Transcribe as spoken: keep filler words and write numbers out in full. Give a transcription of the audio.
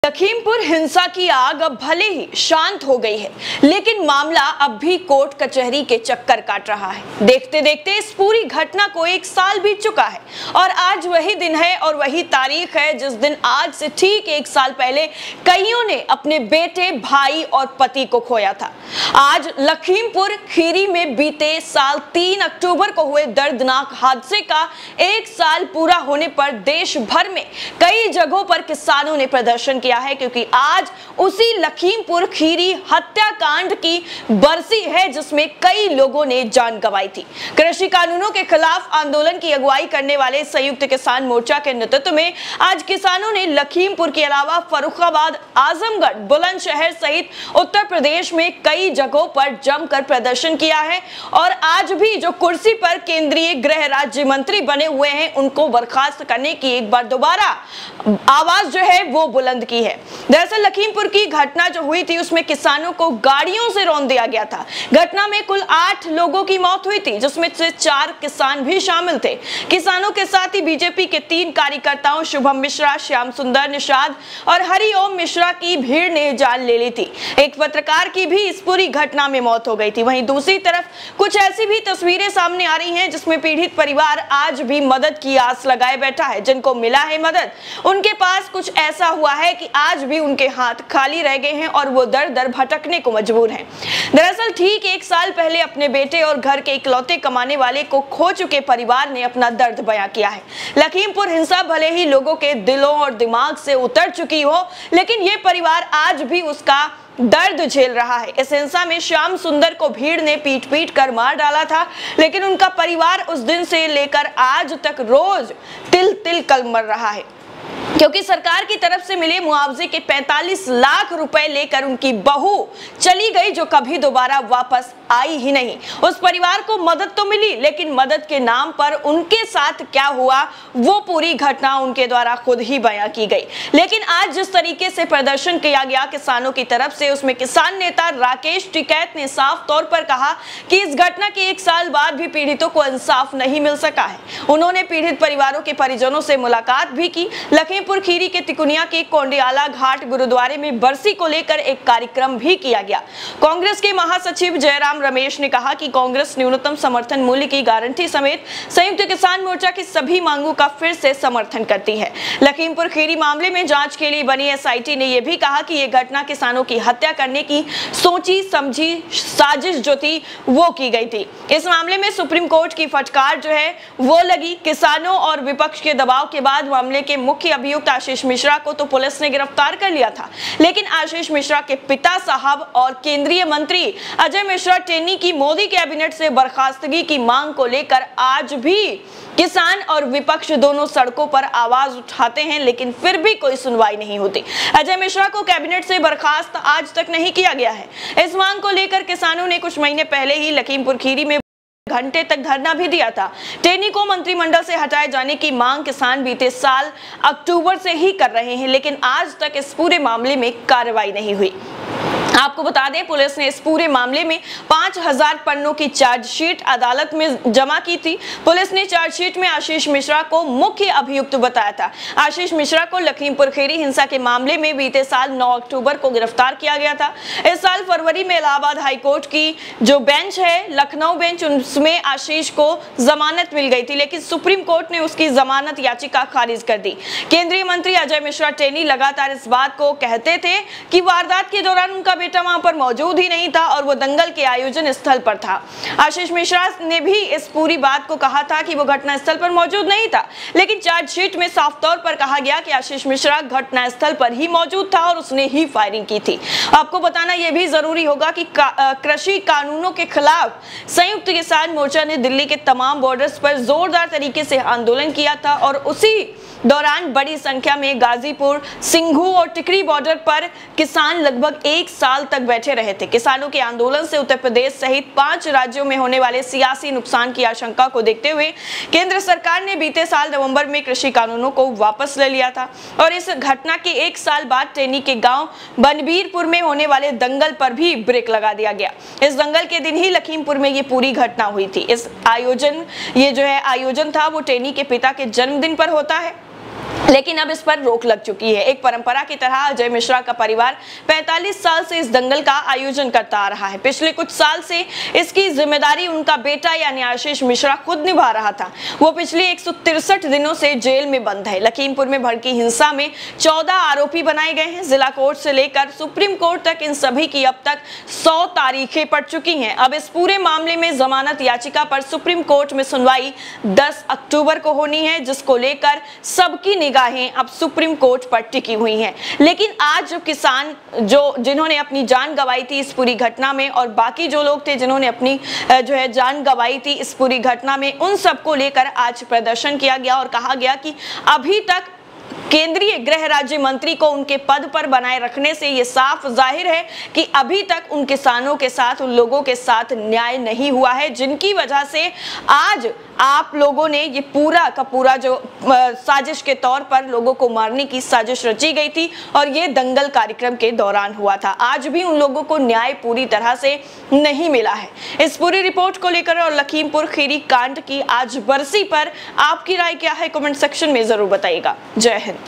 लखीमपुर हिंसा की आग अब भले ही शांत हो गई है, लेकिन मामला अब भी कोर्ट कचहरी के चक्कर काट रहा है। देखते देखते इस पूरी घटना को एक साल बीत चुका है और आज वही दिन है और वही तारीख है जिस दिन आज से ठीक एक साल पहले कईयों ने अपने बेटे, भाई और पति को खोया था। आज लखीमपुर खीरी में बीते साल तीन अक्टूबर को हुए दर्दनाक हादसे का एक साल पूरा होने पर देश भर में कई जगहों पर किसानों ने प्रदर्शन किया है, क्योंकि आज उसी लखीमपुर खीरी हत्याकांड की बरसी है जिसमें कई लोगों ने जान गंवाई थी। कृषि कानूनों के खिलाफ आंदोलन की अगुवाई करने वाले संयुक्त किसान मोर्चा के नेतृत्व में आज किसानों ने लखीमपुर के अलावा फर्रुखाबाद, आजमगढ़, बुलंदशहर सहित उत्तर प्रदेश में कई जगहों पर जमकर प्रदर्शन किया है और आज भी जो कुर्सी पर केंद्रीय गृह राज्य मंत्री बने हुए हैं उनको बर्खास्त करने की एक बार दोबारा आवाज जो है वो बुलंद की है। दरअसल लखीमपुर की घटना जो हुई थी उसमें किसानों को गाड़ियों से रौंद दिया गया था। घटना में कुल आठ लोगों की मौत हुई थी, जिसमें से चार किसान भी शामिल थे। किसानों के साथ ही बीजेपी के तीन कार्यकर्ताओं शुभम मिश्रा, श्याम सुंदर निषाद और हरिओम मिश्रा की भीड़ ने जान ले ली थी। एक पत्रकार की भी इस पूरी घटना में मौत हो गई थी। वहीं दूसरी तरफ कुछ ऐसी भी तस्वीरें सामने आ रही हैं जिसमें पीड़ित परिवार आज भी मदद की आस लगाए बैठा है। जिनको मिला है मदद, उनके पास कुछ ऐसा हुआ है कि आज भी उनके हाथ खाली रह गए हैं और वो दर दर भटकने को मजबूर हैं। दरअसल ठीक एक साल पहले अपने बेटे और घर के इकलौते कमाने वाले को खो चुके परिवार ने अपना दर्द बयां किया है। लखीमपुर हिंसा भले ही लोगों के दिलों और दिमाग से उतर चुकी हो, लेकिन ये परिवार आज भी उसका दर्द झेल रहा है। इस हिंसा में श्याम सुंदर को भीड़ ने पीट पीट कर मार डाला था, लेकिन उनका परिवार उस दिन से लेकर आज तक रोज तिल तिल कल मर रहा है, क्योंकि सरकार की तरफ से मिले मुआवजे के पैंतालीस लाख रुपए लेकर उनकी बहू चली गई, जो कभी दोबारा वापस आई ही नहीं। उस परिवार को मदद तो मिली, लेकिन मदद के नाम पर उनके साथ क्या हुआ वो पूरी घटना उनके द्वारा खुद ही बयां की गई। लेकिन आज जिस तरीके से प्रदर्शन किया गया किसानों की तरफ से, उसमें किसान नेता राकेश टिकैत ने साफ तौर पर कहा कि इस घटना के एक साल बाद भी पीड़ितों को इंसाफ नहीं मिल सका है। उन्होंने पीड़ित परिवारों के परिजनों से मुलाकात भी की। लखीमपुर खीरी के तिकुनिया के कोंडियाला घाट गुरुद्वारे में बरसी को लेकर एक कार्यक्रम भी किया गया। कांग्रेस के महासचिव जयराम रमेश ने कहा कि कांग्रेस न्यूनतम समर्थन मूल्य की गारंटी समेत संयुक्त किसान मोर्चा की सभी मांगों का फिर से समर्थन करती है। लखीमपुर खीरी मामले में जांच के लिए बनी एसआईटी ने यह भी कहा कि यह घटना किसानों की हत्या करने की सोची समझी साजिश जो थी वो की गई थी। इस मामले में सुप्रीम कोर्ट की फटकार जो है वो लगी। किसानों और विपक्ष के दबाव के बाद मामले के मुख्य अभियुक्त आशीष मिश्रा को तो पुलिस ने गिरफ्तार कर लिया था, लेकिन आशीष मिश्रा के पिता साहब और केंद्रीय मंत्री अजय मिश्रा टेनी की मोदी कैबिनेट से बर्खास्तगी की मांग को लेकर आज भी किसान और विपक्ष दोनों सड़कों पर आवाज उठाते हैं, लेकिन फिर भी कोई सुनवाई नहीं होती। अजय मिश्रा को कैबिनेट से बर्खास्त आज तक नहीं किया गया है। इस मांग को लेकर किसानों ने कुछ महीने पहले ही लखीमपुर खीरी में घंटे तक धरना भी दिया था। टेनी को मंत्रिमंडल से हटाए जाने की मांग किसान बीते साल अक्टूबर से ही कर रहे हैं, लेकिन आज तक इस पूरे मामले में कार्रवाई नहीं हुई। आपको बता दें, पुलिस ने इस पूरे मामले में पांच हजार पन्नों की चार्जशीट अदालत में जमा की थी। पुलिस ने चार्जशीट में आशीष मिश्रा को मुख्य अभियुक्त बताया था। आशीष मिश्रा को लखीमपुर खीरी हिंसा के मामले में बीते साल नौ अक्टूबर को गिरफ्तार किया गया था। इस साल फरवरी में इलाहाबाद हाईकोर्ट की जो बेंच है, लखनऊ बेंच, उसमें आशीष को जमानत मिल गई थी, लेकिन सुप्रीम कोर्ट ने उसकी जमानत याचिका खारिज कर दी। केंद्रीय मंत्री अजय मिश्रा टेनी लगातार इस बात को कहते थे कि वारदात के दौरान उनका बेटा वहां पर मौजूद ही नहीं था और वो दंगल के आयोजन स्थल पर था। आशीष मिश्रा ने भी इस पूरी बात को कहा था कि वो घटना स्थल पर मौजूद नहीं था, लेकिन चार्जशीट में साफ तौर पर कहा गया कि आशीष मिश्रा घटना स्थल पर ही मौजूद था और उसने ही फायरिंग की थी। आपको बताना यह भी जरूरी होगा कि का, कृषि कानूनों के खिलाफ संयुक्त किसान मोर्चा ने दिल्ली के तमाम बॉर्डर्स पर जोरदार तरीके से आंदोलन किया था और उसी दौरान बड़ी संख्या में गाजीपुर, सिंघू और टिकरी बॉर्डर पर किसान लगभग एक साल तक बैठे रहे थे। किसानों के आंदोलन से उत्तर प्रदेश सहित पांच राज्यों में होने वाले सियासी नुकसान की आशंका को देखते हुए केंद्र सरकार ने बीते साल नवंबर में कृषि कानूनों को वापस ले लिया था और इस घटना के एक साल बाद टेनी के गांव बनबीरपुर में होने वाले दंगल पर भी ब्रेक लगा दिया गया। इस दंगल के दिन ही लखीमपुर में ये पूरी घटना हुई थी। इस आयोजन ये जो है आयोजन था वो टेनी के पिता के जन्मदिन पर होता है। लेकिन अब इस पर रोक लग चुकी है। एक परंपरा की तरह अजय मिश्रा का परिवार पैंतालीस साल से इस दंगल का आयोजन करता आ रहा है। पिछले कुछ साल से इसकी जिम्मेदारी उनका बेटा यानी आशीष मिश्रा खुद निभा रहा था। वो पिछले एक सौ तिरसठ दिनों से जेल में बंद है। लखीमपुर में भड़की हिंसा में चौदह आरोपी बनाए गए हैं। जिला कोर्ट से लेकर सुप्रीम कोर्ट तक इन सभी की अब तक सौ तारीखें पड़ चुकी हैं। अब इस पूरे मामले में जमानत याचिका पर सुप्रीम कोर्ट में सुनवाई दस अक्टूबर को होनी है, जिसको लेकर सबकी निगाहें अब सुप्रीम कोर्ट पर टिकी हुई हैं। लेकिन आज जो किसान जो जिन्होंने अपनी जान गंवाई थी इस पूरी घटना में, और बाकी जो लोग थे जिन्होंने अपनी जो है जान गंवाई थी इस पूरी घटना में, उन सबको लेकर आज प्रदर्शन किया गया और कहा गया कि अभी तक केंद्रीय गृह राज्य मंत्री को उनके पद पर बनाए रखने से यह साफ जाहिर है कि अभी तक उन किसानों के साथ, उन लोगों के साथ न्याय नहीं हुआ है, जिनकी वजह से आज आप लोगों ने ये पूरा का पूरा जो साजिश के तौर पर लोगों को मारने की साजिश रची गई थी और ये दंगल कार्यक्रम के दौरान हुआ था। आज भी उन लोगों को न्याय पूरी तरह से नहीं मिला है। इस पूरी रिपोर्ट को लेकर और लखीमपुर खीरी कांड की आज बरसी पर आपकी राय क्या है, कमेंट सेक्शन में जरूर बताइएगा। जय हिंद।